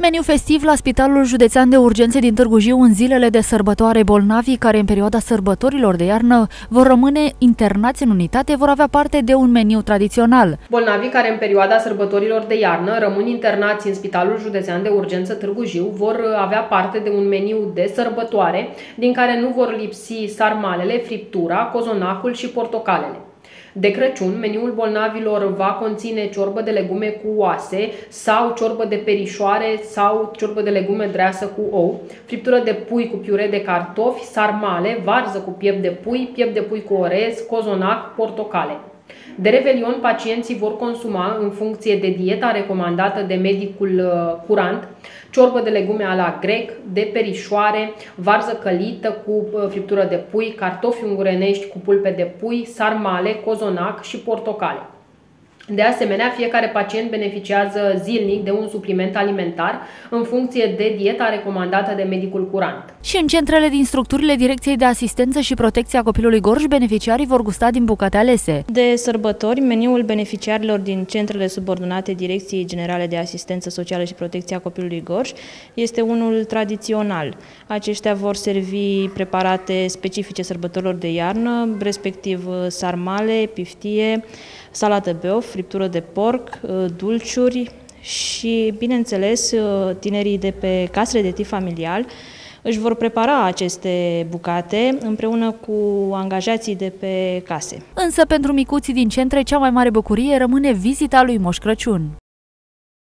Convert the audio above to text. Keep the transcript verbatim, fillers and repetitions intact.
Meniu festiv la Spitalul Județean de Urgențe din Târgu Jiu în zilele de sărbătoare. Bolnavii care în perioada sărbătorilor de iarnă vor rămâne internați în unitate vor avea parte de un meniu tradițional. Bolnavii care în perioada sărbătorilor de iarnă rămân internați în Spitalul Județean de Urgență Târgu Jiu vor avea parte de un meniu de sărbătoare din care nu vor lipsi sarmalele, friptura, cozonacul și portocalele. De Crăciun, meniul bolnavilor va conține ciorbă de legume cu oase sau ciorbă de perișoare sau ciorbă de legume dreasă cu ou, friptură de pui cu piure de cartofi, sarmale, varză cu piept de pui, piept de pui cu orez, cozonac, portocale. De Revelion, pacienții vor consuma, în funcție de dieta recomandată de medicul curant, ciorbă de legume a la grec, de perișoare, varză călită cu friptură de pui, cartofi ungurenești cu pulpe de pui, sarmale, cozonac și portocale. De asemenea, fiecare pacient beneficiază zilnic de un supliment alimentar în funcție de dieta recomandată de medicul curant. Și în centrele din structurile Direcției de Asistență și Protecție a Copilului Gorj, beneficiarii vor gusta din bucate alese. De sărbători, meniul beneficiarilor din centrele subordonate Direcției Generale de Asistență Socială și Protecție a Copilului Gorj este unul tradițional. Aceștia vor servi preparate specifice sărbătorilor de iarnă, respectiv sarmale, piftie, salată beof, friptură de porc, dulciuri și, bineînțeles, tinerii de pe casele de tip familial își vor prepara aceste bucate împreună cu angajații de pe case. Însă, pentru micuții din centre, cea mai mare bucurie rămâne vizita lui Moș Crăciun.